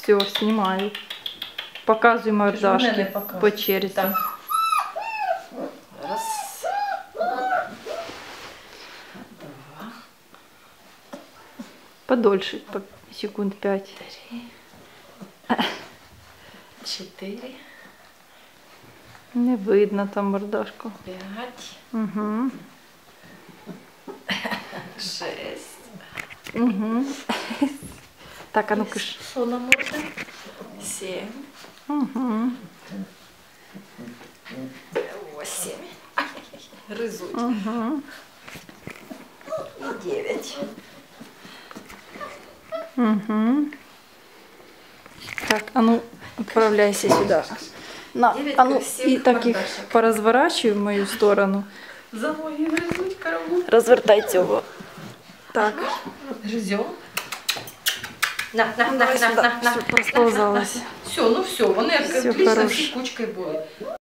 Все, знімаю. Показуй мордашки по черзі. Так. Раз. Два. Подольше, по секунд 5. 3. 4. Не видно там мордашку. 5. Угу. 6. Угу. Так, а ну-ка ж. Що на морде? 7. Угу. 8. Гризуть. Угу. І 9. Угу. Так, а ну, отправляйся сюда. На, а ну, и так их поразворачивай в мою сторону. За ноги гризуть корову. Развертай цього. Так. Гризем. На. Все, розповзалось. Все, ну все, вони Все отлично хорошо. всі кучкою були.